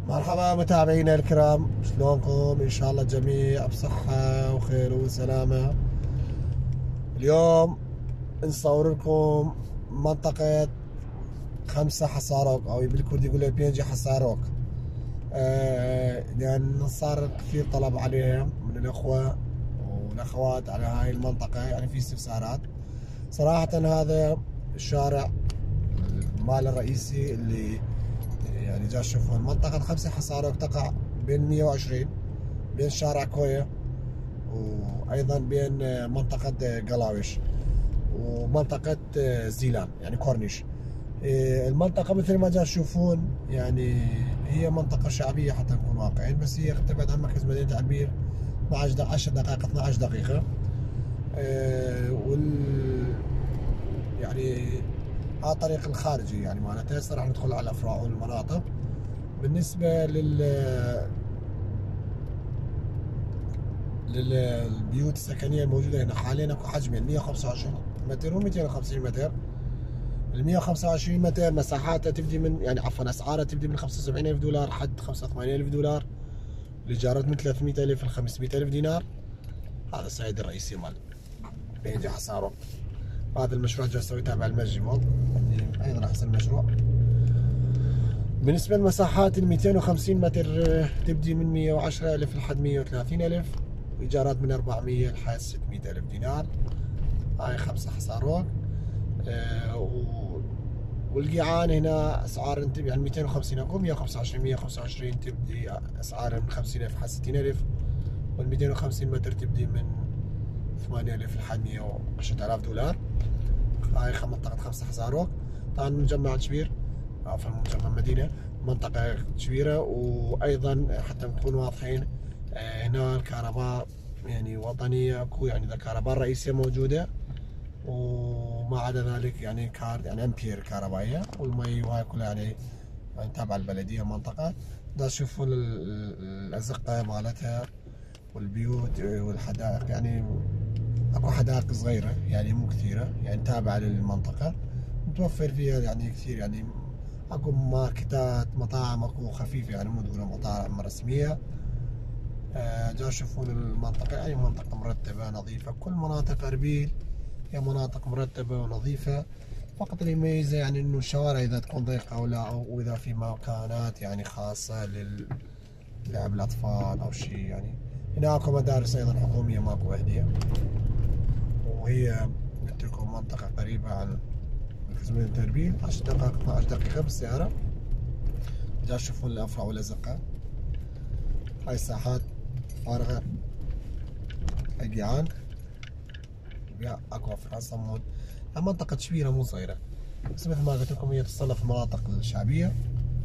مرحبا متابعينا الكرام، شلونكم؟ ان شاء الله الجميع بصحة وخير وسلامة. اليوم نصور لكم منطقة 5 حصاروك، او بالكردي يقولوا بينجي حصاروك. لان صار كثير طلب عليها من الاخوة والاخوات على هاي المنطقة، يعني في استفسارات. صراحة هذا الشارع المال الرئيسي اللي يعني جا تشوفون منطقة 5 حصاروك تقع بين 120 بين شارع كويا وايضا بين منطقة قلاوش ومنطقة زيلان، يعني كورنيش. المنطقة مثل ما جا تشوفون يعني هي منطقة شعبية حتى نكون واقعين، بس هي تبعد عن مركز مدينة عبير 10 دقائق 12 دقيقة. يعني هذا طريق الخارجي، يعني معناتها هسه راح ندخل على الافراع والمناطق. بالنسبة للبيوت السكنية الموجودة هنا حاليا اكو حجمين 125 متر و 250 متر. ال 125 متر مساحاتها تبدي من يعني عفوا اسعارها تبدي من 75,000 دولار حد 85,000 دولار. الايجارات من 300,000 ل 500,000 دينار. هذا السعيد الرئيسي مال بينجي حصاروك. هذا المشروع جالس اسويه تابع المجي مول، يعني ايضا احسن مشروع. بالنسبة للمساحات ال 250 متر تبدي من 110,000 لحد 130,000، إيجارات من 400 لحد 600,000 دينار. هاي 5 حصاروك. والقيعان هنا أسعار يعني 250 أكو 125 تبدي أسعار من 50,000 لحد 60,000، وال 250 متر تبدي من 8,000 لحد 110,000 دولار. هاي منطقة 5 حصاروك. طبعا مجمع شبير، عفوا مجمع مدينة، منطقة كبيرة. وأيضا حتى نكون واضحين هنا الكهرباء يعني وطنية اكو، يعني الكهرباء الرئيسية موجودة، وما عدا ذلك يعني يعني امبير كهربائية، والمي وهاي كلها يعني تابعة البلدية منطقة. دا تشوفوا الأزقة مالتها والبيوت والحدائق، يعني اكو حدائق صغيرة يعني مو كثيرة، يعني تابعة للمنطقة، متوفر فيها يعني كثير، يعني اكو ماركتات مطاعم اكو خفيفة، يعني مو تقولوا مطاعم رسمية. جا تشوفون المنطقة يعني منطقة مرتبة نظيفة. كل مناطق اربيل هي مناطق مرتبة ونظيفة، فقط اللي يميزها يعني انه الشوارع اذا تكون ضيقة او لا، او اذا في مكانات يعني خاصة للعب الاطفال او شيء. يعني هنا اكو مدارس ايضا حكومية ماكو وحدية، وهي قلت لكم منطقة قريبة عن مركز مدينة اربيل 10 دقائق 12 دقيقة بالسيارة. جا تشوفون الافرع والازقة. هاي الساحات فارغة، القيعان اكو افرع صمود. منطقة كبيرة مو صغيرة، بس مثل ما قلت لكم هي تصنف المناطق الشعبية.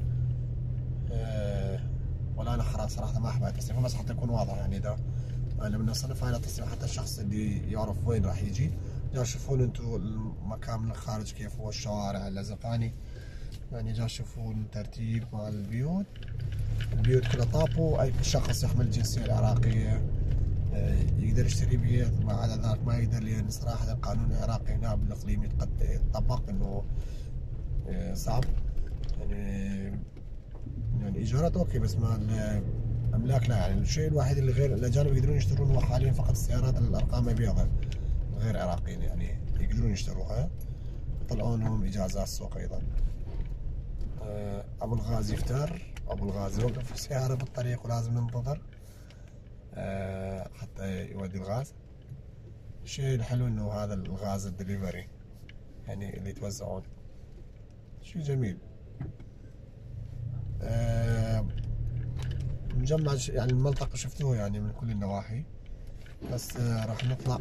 ولا انا حرام صراحة ما احب التصنيف، بس حتى يكون واضح يعني اذا انا من الصنف هاي التصنيف حتى الشخص اللي يعرف وين راح يجي. جا تشوفون انتم المكان من الخارج كيف هو، الشوارع اللزقاني، يعني جا تشوفون ترتيب مال البيوت. البيوت كلها طابو، اي شخص يحمل الجنسية العراقية يقدر يشتري بيت، ما عدا ذلك ما يقدر، لان صراحة القانون العراقي هنا بالاقليم يتطبق انه صعب. يعني ايجارات اوكي، بس ما الاملاك لا. يعني الشيء الوحيد اللي غير الاجانب يقدرون يشترون هو حاليا فقط السيارات الارقام البيضاء، غير عراقيين يعني يقدرون يشتروها، يطلعون لهم اجازات سوق ايضا. ابو الغاز يفتر، ابو الغاز يوقف السيارة بالطريق ولازم ننتظر حتى يودي الغاز. الشيء الحلو انه هذا الغاز الدليفري يعني اللي يتوزعون، شيء جميل. مجمع يعني المنطقة شفتوه يعني من كل النواحي، بس راح نطلع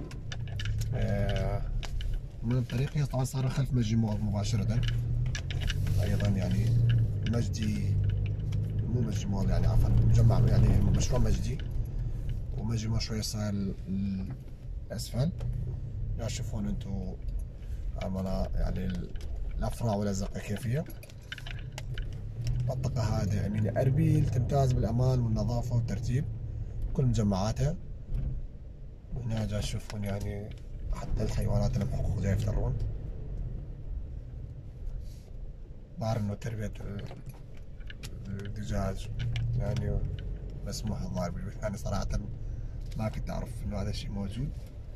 من الطريق. هي طبعا صار خلف مجدي مول مباشرة، ايضا يعني مجدي مو مجدي مول يعني عفوا مجمع يعني مشروع مجدي، ومجدي مول شوية صار الاسفل. لا تشوفون انتم يعني الافرع والازقة كيف هي. منطقة هادئة من اربيل تمتاز بالامان والنظافة والترتيب كل مجمعاتها. هنا جا تشوفون يعني حتى الحيوانات لهم حقوق جاي يفترون. ظهر انه تربية الدجاج دجاج يعني مسموح الظاهر بالبيت. أنا صراحة ما كنت أعرف إنه هذا الشيء موجود.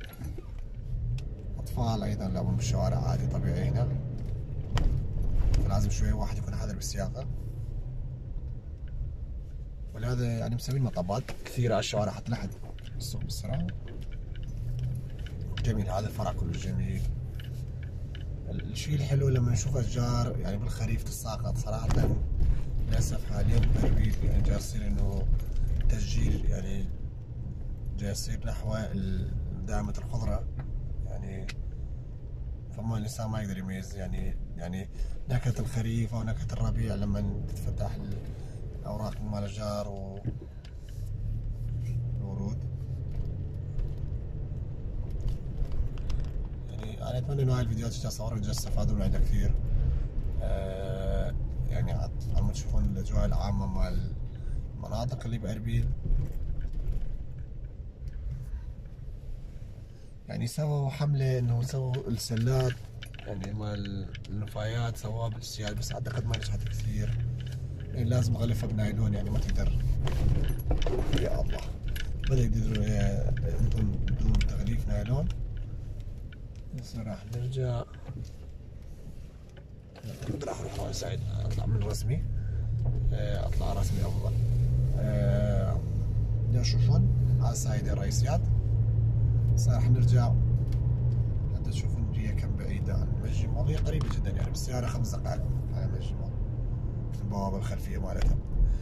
أطفال أيضا يلعبون بالشوارع عادي طبيعي هنا، فلازم شوي واحد يكون حذر بالسياقة. ولهذا يعني مسوين مطبات كثيرة على الشوارع حتى لا أحد يسوق بالسرعة. جميل، هذا الفرع كله جميل. الشيء الحلو لما نشوف أشجار يعني بالخريف تتساقط صراحة. للأسف حاليا بأربيل يعني جاي يصير إنه تسجيل، يعني جاي يصير نحو دائمة الخضرة يعني، فما الإنسان ما يقدر يميز يعني نكهة الخريف أو نكهة الربيع لما تتفتح الأوراق مال الأشجار والورود. يعني أنا أتمنى إنه هاي الفيديوهات اللي أصورها تستفادون منها كثير. يعني عم تشوفون الأجواء العامة مال المناطق اللي بأربيل. يعني سووا حملة إنه سووا السلات يعني مال النفايات سووها بالسيال، بس أعتقد ما نجحت كثير. يعني لازم غلفها بنايلون، يعني ما تقدر يا الله ما تقدر بدون تغليف نايلون. بس راح نرجع، راح اروح روان سعيد اطلع من رسمي، اطلع رسمي افضل. تشوفون على سعيد الرئيسيات. راح نرجع حتى تشوفون هي كم بعيدة عن مسجد مول. هي قريبة جدا يعني بالسيارة 5 دقائق على مسجد مول، البوابة الخلفية مالتها.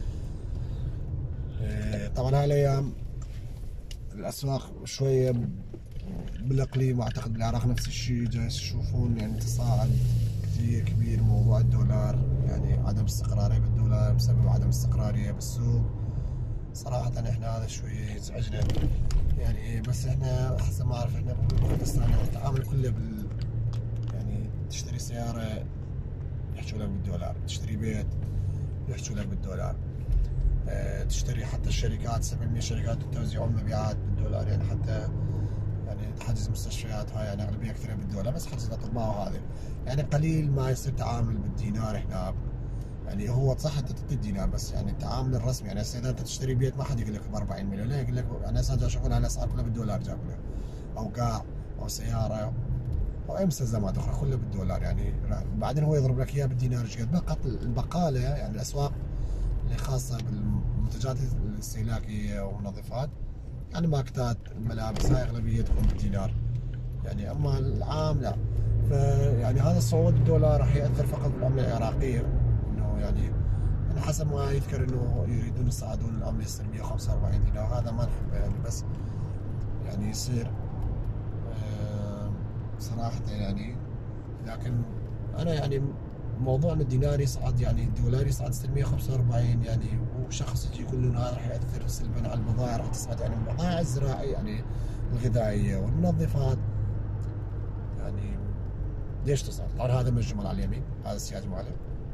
طبعا هاي الايام الاسواق شوية بالاقليم، واعتقد بالعراق نفس الشيء جاي تشوفون يعني تصاعد كثير كبير موضوع الدولار، يعني عدم استقرارية بالدولار بسبب عدم استقرارية بالسوق. صراحة احنا هذا شوي يزعجنا يعني. بس احنا حسب ما اعرف احنا بكردستان التعامل كله يعني تشتري سيارة يحكوا لك بالدولار، تشتري بيت يحكوا لك بالدولار، تشتري حتى الشركات 700 شركات توزيعون مبيعات بالدولار. يعني حتى يعني حجز مستشفيات هاي يعني اغلبيه اكثرها بالدولار، بس حجز الاطباء وهذا يعني قليل ما يصير تعامل بالدينار هنا. يعني هو صح انت تعطي الدينار، بس يعني التعامل الرسمي يعني هسه اذا انت تشتري بيت ما حد يقول لك ب 40 مليون، لا يقول لك يعني هسه جاي اشوفون الاسعار كلها بالدولار جابوا له، او قاع او سياره او اي مستلزمات اخرى كلها بالدولار. يعني بعدين هو يضرب لك اياها بالدينار ايش قد. فقط البقاله يعني الاسواق اللي خاصه بالمنتجات الاستهلاكيه والمنظفات يعني ماركتات الملابس هاي اغلبيه تكون بالدينار يعني. اما العام لا. فيعني هذا الصعود الدولار راح ياثر فقط بالعمله العراقيه، انه يعني حسب ما يذكر انه يريدون يصعدون العمله يصير 145 دينار، هذا ما نحبه يعني. بس يعني يصير صراحه يعني. لكن انا يعني موضوع ان الدينار يصعد يعني الدولار يصعد يصير 145 يعني، وشخص يجي يقول لنا هذا راح ياثر سلبا على البضائع، راح تصعد يعني البضائع الزراعيه يعني الغذائيه والمنظفات يعني ليش تصعد؟ طبعا هذا مجمل على اليمين، هذا السياج ماله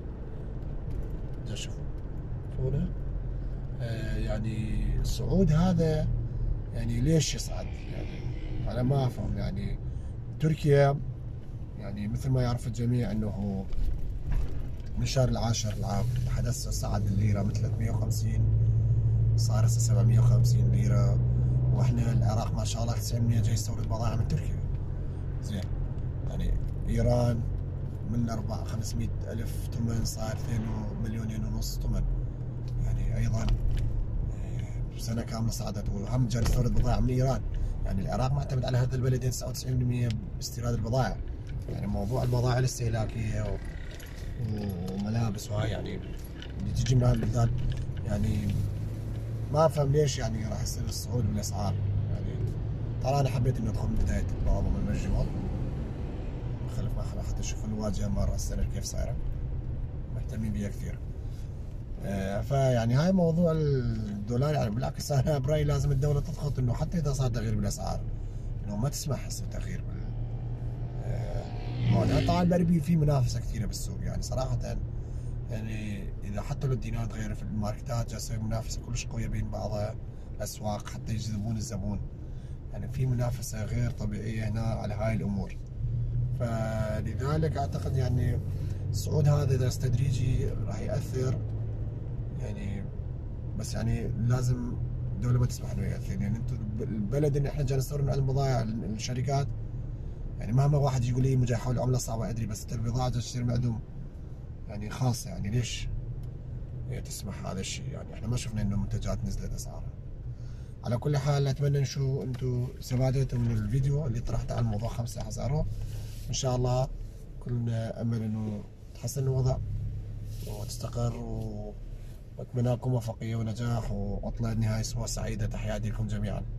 شوفوا هنا. يعني الصعود هذا يعني ليش يصعد؟ يعني انا ما افهم. يعني تركيا يعني مثل ما يعرف الجميع انه من شهر العاشر العام لحد هسه صعد الليره من 350 صار هسه 750 ليره، واحنا العراق ما شاء الله 90% جاي يستورد بضائع من تركيا. زين يعني ايران من 500 ألف ثمن صار 2 مليونين ونص ثمن. يعني ايضا سنه كامله صعدت، وهم جاي يستورد بضائع من ايران. يعني العراق معتمد على هذا البلدين 99% باستيراد البضائع. يعني موضوع البضائع الاستهلاكيه وملابس وهاي يعني اللي تجي من هالبلدان يعني ما افهم ليش يعني راح يصير الصعود بالاسعار. يعني ترى انا حبيت اني ادخل من بدايه البوابه من المجمل خلف ما حتى اشوف الواجهه مال راس السنه كيف صايره، مهتمين بيها كثير. فيعني هاي موضوع الدولار يعني بالعكس انا برايي لازم الدوله تضغط انه حتى اذا صار تغيير بالاسعار انه ما تسمح يصير تغيير بالمواد. طبعا بأربيل في منافسه كثيره بالسوق يعني صراحه. يعني اذا حتى لو الدينار تغير في الماركتات جالسه تصير منافسه كلش قويه بين بعضها، اسواق حتى يجذبون الزبون. يعني في منافسه غير طبيعيه هنا على هاي الامور. فلذلك اعتقد يعني الصعود هذا اذا تدريجي راح ياثر يعني بس يعني لازم الدولة ما تسمح انه يأثر. يعني انتم البلد اللي احنا جاي نستورد من عند بضائع الشركات، يعني مهما واحد يقول لي جاي يحول عملة صعبة ادري، بس البضاعة جاي تشتري من عندهم يعني خاصة، يعني ليش هي تسمح هذا الشيء؟ يعني احنا ما شفنا انه منتجات نزلت اسعارها. على كل حال اتمنى انتم استفادتوا من الفيديو اللي طرحته عن موضوع 5 حزارو. ان شاء الله كلنا امل انه يتحسن الوضع وتستقر، واتمنى لكم موفقية ونجاح وعطلة نهاية اسبوع سعيدة. تحياتي لكم جميعا.